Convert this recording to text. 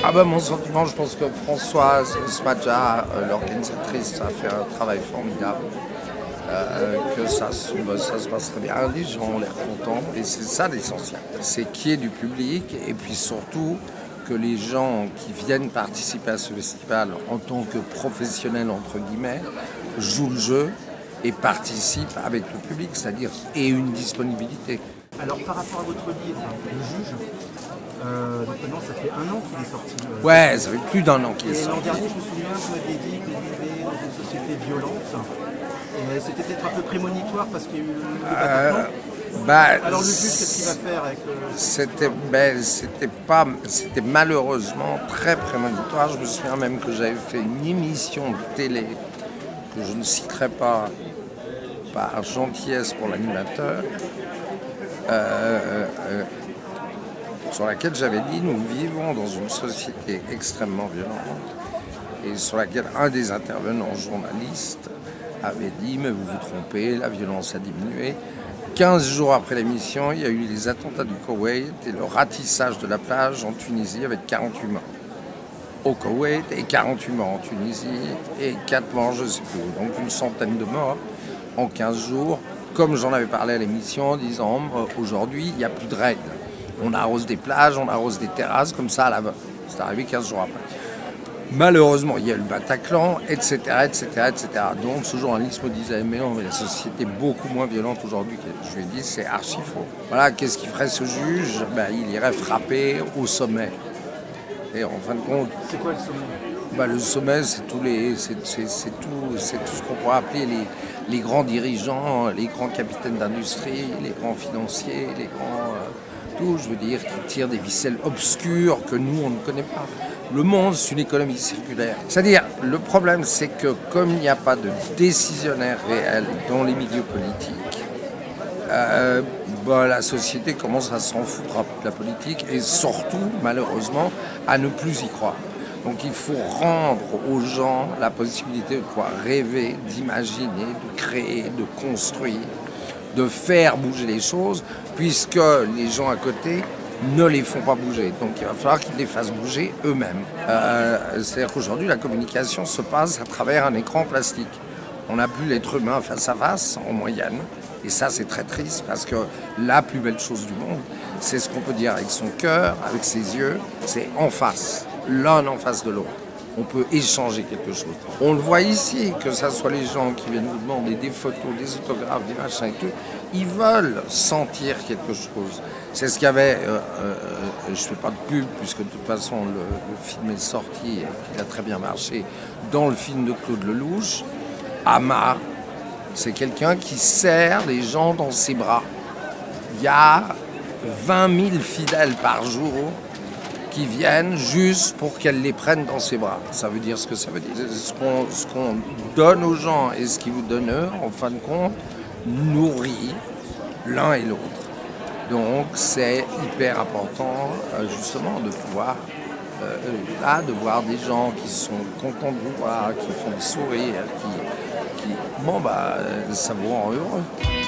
Ah bah mon sentiment, je pense que Françoise Smadja, l'organisatrice, a fait un travail formidable, que ça se passe très bien, les gens ont l'air contents et c'est ça l'essentiel. C'est qu'il y ait du public et puis surtout que les gens qui viennent participer à ce festival en tant que professionnels entre guillemets jouent le jeu et participent avec le public, c'est-à-dire aient une disponibilité. Alors par rapport à votre livre, Le Juge, donc maintenant ça fait 1 an qu'il est sorti. Ouais, ça fait plus d'1 an qu'il est Et l'an sorti. dernier, je me souviens, vous m'aviez dit que vous vivez dans une société violente. Et c'était peut-être un peu prémonitoire parce qu'il y a eu le Bataclan. Bah, Alors le juge, qu'est-ce qu'il va faire avec c'était malheureusement très prémonitoire. Je me souviens même que j'avais fait une émission de télé que je ne citerai pas par gentillesse pour l'animateur, sur laquelle j'avais dit nous vivons dans une société extrêmement violente et sur laquelle un des intervenants journalistes avait dit mais vous vous trompez, la violence a diminué. 15 jours après l'émission, il y a eu les attentats du Koweït et le ratissage de la plage en Tunisie avec 48 morts au Koweït et 48 morts en Tunisie et 4 morts, je ne sais plus, donc une centaine de morts en 15 jours. Comme j'en avais parlé à l'émission en disant aujourd'hui il n'y a plus de règles. On arrose des plages, on arrose des terrasses comme ça à la veuve. C'est arrivé 15 jours après. Malheureusement, il y a eu le Bataclan, etc., etc., etc. Donc ce journaliste me disait mais non, mais la société est beaucoup moins violente aujourd'hui. Je lui ai dit c'est archi faux. Voilà, qu'est-ce qu'il ferait ce juge? Il irait frapper au sommet. Et en fin de compte, C'est quoi le sommet? le sommet, c'est tout ce qu'on pourrait appeler les grands dirigeants, les grands capitaines d'industrie, les grands financiers, les grands tout, je veux dire, qui tirent des ficelles obscures que nous, on ne connaît pas. Le monde, c'est une économie circulaire. C'est-à-dire, le problème, c'est que comme il n'y a pas de décisionnaire réel dans les milieux politiques, la société commence à s'en foutre de la politique et surtout, malheureusement, à ne plus y croire. Donc il faut rendre aux gens la possibilité de pouvoir rêver, d'imaginer, de créer, de construire, de faire bouger les choses, puisque les gens à côté ne les font pas bouger. Donc il va falloir qu'ils les fassent bouger eux-mêmes. C'est-à-dire qu'aujourd'hui, la communication se passe à travers un écran plastique. On n'a plus l'être humain face à face, en moyenne. Et ça, c'est très triste, parce que la plus belle chose du monde, c'est ce qu'on peut dire avec son cœur, avec ses yeux, c'est en face, l'un en face de l'autre. On peut échanger quelque chose. On le voit ici, que ce soit les gens qui viennent nous demander des photos, des autographes, des machins et tout, ils veulent sentir quelque chose. C'est ce qu'il y avait, je ne fais pas de pub, puisque de toute façon le film est sorti et il a très bien marché, dans le film de Claude Lelouch, Ama, c'est quelqu'un qui serre les gens dans ses bras. Il y a 20 000 fidèles par jour qui viennent juste pour qu'elle les prenne dans ses bras. Ça veut dire ce que ça veut dire. Ce qu'on donne aux gens et ce qu'ils vous donnent eux, en fin de compte, nourrit l'un et l'autre. Donc c'est hyper important justement de pouvoir de voir des gens qui sont contents de vous voir, qui font sourire, ça vous rend heureux.